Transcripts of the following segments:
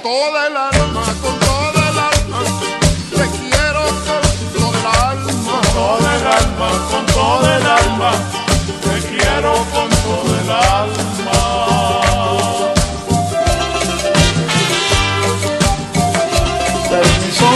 toda el alma, con toda el alma. Te quiero con todo el alma. Con toda el alma, con toda el alma. Te quiero con todo el alma. Permiso.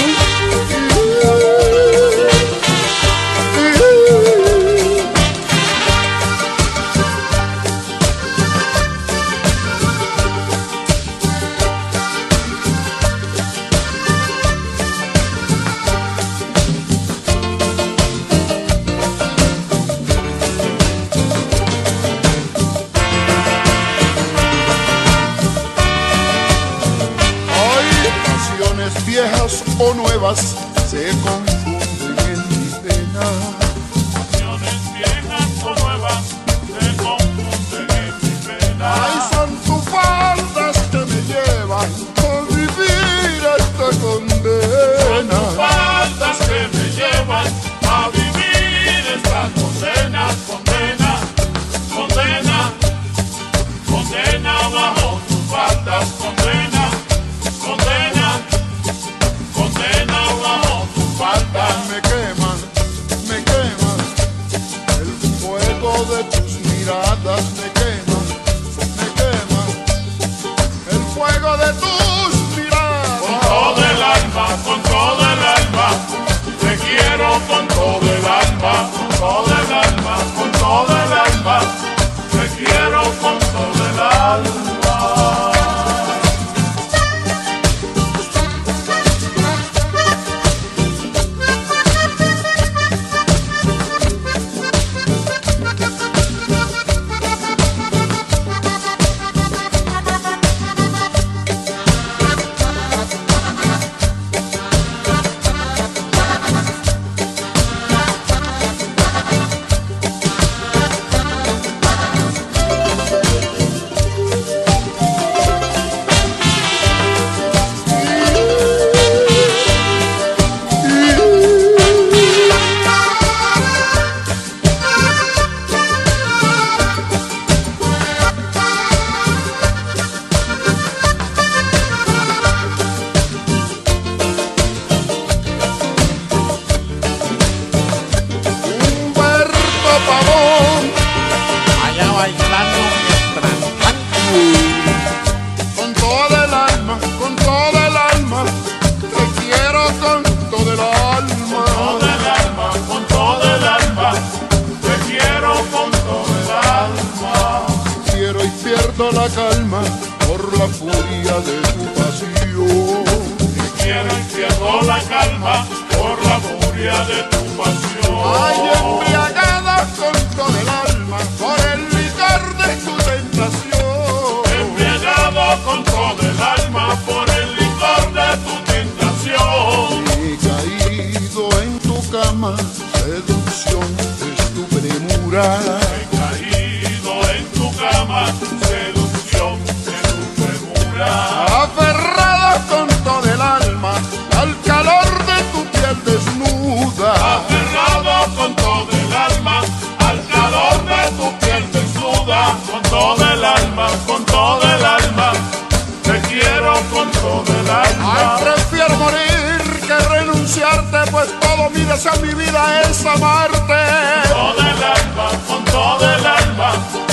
Viejas o nuevas se confunden en mi pena. Pasiones viejas o nuevas se confunden en mi pena. Ay, son tus faldas que me llevan a vivir esta condena. Son tus faldas que me llevan a vivir esta condena. Condena, condena, condena bajo tus faldas. Condena, condena, condena bajo tus faldas. Me queman el fuego de tus miradas. Me quema el fuego de tus miradas. Con todo el alma, con todo el alma, te quiero con todo el alma, con todo el alma, con todo el alma, te quiero con todo el alma. Con toda el alma, te quiero con todo el alma. Con todo el alma, con todo el alma, te quiero con todo el alma. Quiero y pierdo la calma por la furia de tu pasión. Quiero y pierdo la calma por la furia de tu pasión. Ay, embriagada con todo el alma por el licor de tu tentación. Embriagado con todo el alma por el licor de tu tentación. He caído en tu cama, seducción es tu premura. He caído en tu cama, seducción de tu premura. Aferrada con todo el alma al calor de tu piel desnuda. Aferrado con todo el alma al calor de tu piel desnuda. Con todo el alma, con todo el alma, te quiero con todo el alma. Ay, prefiero morir que renunciarte, pues todo mi deseo, mi vida es amarte. Con todo el alma, con todo el alma,